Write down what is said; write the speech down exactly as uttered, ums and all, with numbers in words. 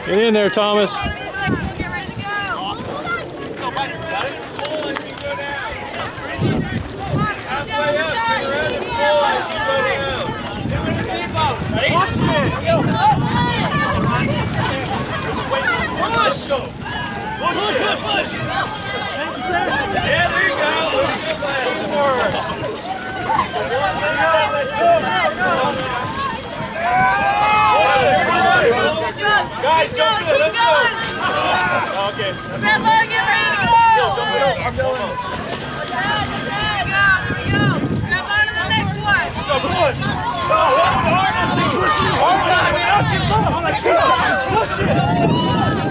Get in there, Thomas. Get ready to go. Halfway up, turn around and pull as you go down. Push! Push, push, push! Yeah, there you go. Guys, jump good, let's go! Okay. Grab on, get ready to go! I'm going. There we go, there we go. Grab on to the next one. Go, push! Go, hard! Push it! Hard! Push it!